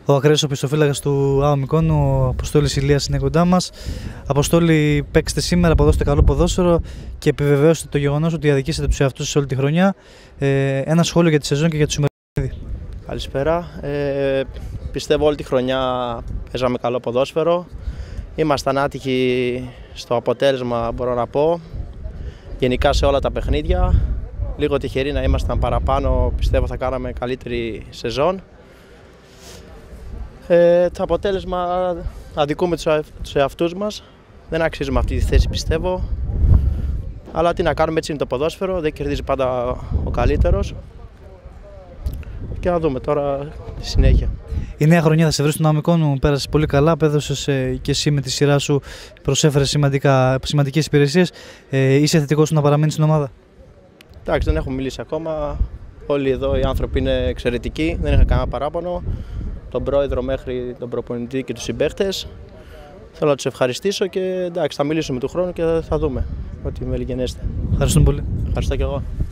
ο ακραίος οπισθοφύλακας του ΑΟ Μυκόνο, ο Αποστόλης Ηλίας, είναι κοντά μας. Αποστόλη, παίξτε σήμερα, αποδώσετε καλό ποδόσφαιρο και επιβεβαίωστε το γεγονός ότι αδικήσατε τους εαυτούς σας όλη τη χρονιά. Ένα σχόλιο για τη σεζόν και για το σημερινό. Καλησπέρα. Πιστεύω όλη τη χρονιά παίζαμε καλό ποδόσφαιρο. Ήμασταν άτυχοι στο αποτέλεσμα, μπορώ να πω. Γενικά σε όλα τα παιχνίδια. Λίγο τυχεροί να ήμασταν παραπάνω, πιστεύω θα κάναμε καλύτερη σεζόν. Το αποτέλεσμα αδικούμε τους εαυτούς μας. Δεν αξίζουμε αυτή τη θέση, πιστεύω. Αλλά τι να κάνουμε, έτσι είναι το ποδόσφαιρο, δεν κερδίζει πάντα ο καλύτερος. Και να δούμε τώρα τη συνέχεια. Η νέα χρονιά θα σε βρει στον ΑΟ Μυκόνο, πέρασες πολύ καλά, απέδωσες και εσύ με τη σειρά σου, προσέφερες σημαντικές υπηρεσίες. Είσαι θετικός να παραμείνεις στην ομάδα? Εντάξει, δεν έχω μιλήσει ακόμα. Όλοι εδώ οι άνθρωποι είναι εξαιρετικοί, δεν είχα κανένα παράπονο. Τον πρόεδρο μέχρι τον προπονητή και τους συμπαίχτες. Θέλω να τους ευχαριστήσω και εντάξει, θα μιλήσουμε του χρόνου και θα δούμε ό,τι με λυγενέστε. Ευχαριστούμε πολύ. Ευχαριστώ και εγώ.